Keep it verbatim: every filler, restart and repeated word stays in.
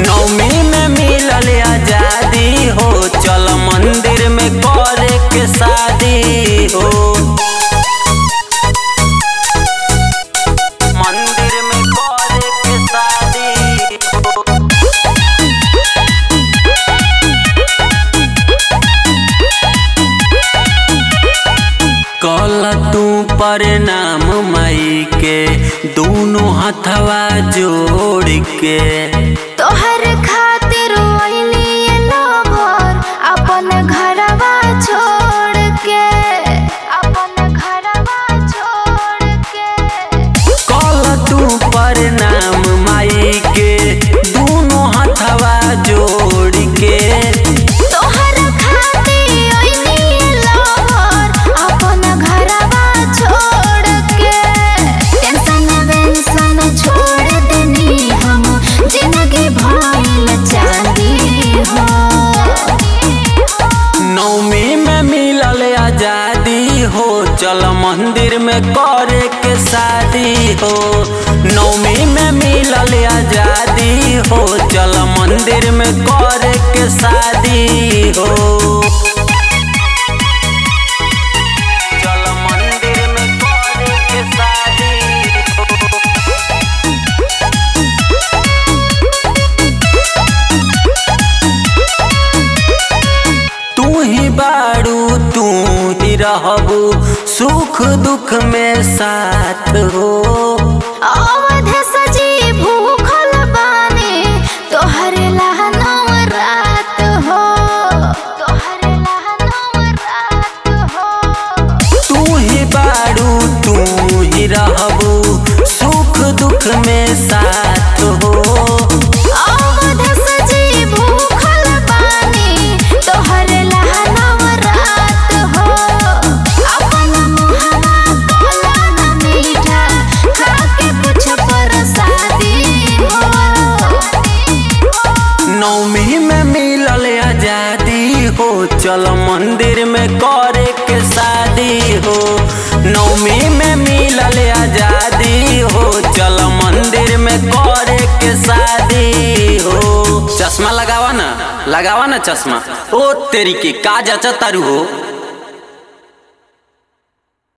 नवमी में मिलल आजादी हो, चल मंदिर में करे के शादी हो। मंदिर में करे के शादी हो। कल तू प्रणाम माई के दोनों हाथवा जोड़ के, तोहर खातिर ओइली लोभर अपन घरवा छोड़ के, अपन घरवा छोड़ के। कल तू प्रणाम माई के दोनों हाथवा जोड़ के, तोहर खातिर ओइली लोभर अपन घरवा छोड़ के। टेंशन वेंशन छोड़ देनी हम, जिंदगी भइल चांदी हो। नवमी में मिलल आजादी हो, चल मंदिर में करे के शादी हो। नवमी में मिलल आजादी हो, चल मंदिर में करे के शादी हो। चल मंदिर में करे के शादी हो। तू ही बारू तू ही रहबू, सुख दुख में साथ हो। अवध सजी भूखल बानी, तोहर लहनव रात हो, तोहर लहनव रात हो। तू ही बारू तू ही रहबू, सुख दुख में साथ हो। अवध सजी भूखल बानी, तोहर लहनव रात हो। अपन मुहवा कोला न मीठा, खाके कुछ प्रसादी हो। नवमी में मिलल आजादी हो, चल मंदिर में करे के शादी हो। नवमी में मिलल आजादी हो, चल मंदिर में करे के शादी हो। चश्मा लगावा ना, लगावा ना चश्मा। ओ तेरी के का जचा तारू हो।